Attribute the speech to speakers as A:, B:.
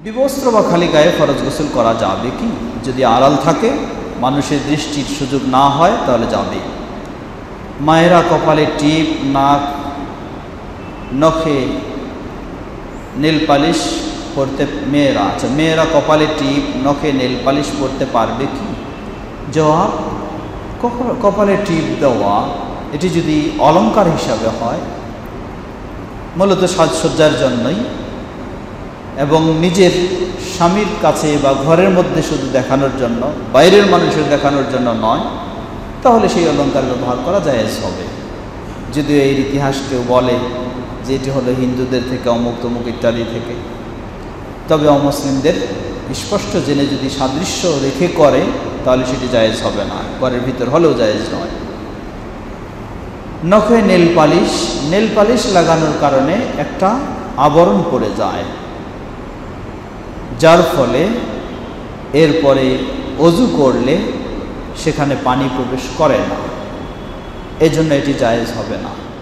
A: বিবস্ত্র বা খালি গায়ে ফরজ গোসল করা যাবে কি? যদি আড়াল থাকে, মানুষের দৃষ্টির সুযোগ না হয়, তাহলে যাবে। মায়েরা কপালে টিপ, নাক, নখে নেল পালিশ পরতে মেয়েরা কপালে টিপ, নখে নেল পালিশ পরতে পারবে কি? জবাব, কপালে টিপ দেওয়া এটি যদি অলংকার হিসাবে হয়, মূলত সাজসজ্জার জন্যই, এবং নিজের স্বামীর কাছে বা ঘরের মধ্যে শুধু দেখানোর জন্য, বাইরের মানুষের দেখানোর জন্য নয়, তাহলে সেই অলংকার ব্যবহার করা জায়েজ হবে। যদিও এর ইতিহাস কেউ বলে যে এটি হলো হিন্দুদের থেকে, অমুক তমুক ইত্যাদি থেকে, তবে অমুসলিমদের স্পষ্ট জেনে যদি সাদৃশ্য রেখে করে, তাহলে সেটি জায়েজ হবে না, ঘরের ভিতর হলেও জায়েজ নয়। নখে নেল পালিশ লাগানোর কারণে একটা আবরণ পড়ে যায়, যার ফলে এরপরে অজু করলে সেখানে পানি প্রবেশ করে না, এজন্য এটি জায়েজ হবে না।